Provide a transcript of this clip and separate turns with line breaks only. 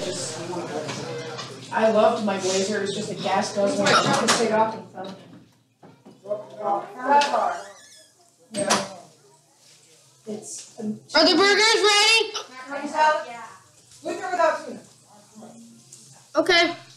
I loved my blazer. It was just a gas guzzler. I took the shit off and fell. Yeah.
Are the burgers ready?
Yeah. With or without tuna?
Okay.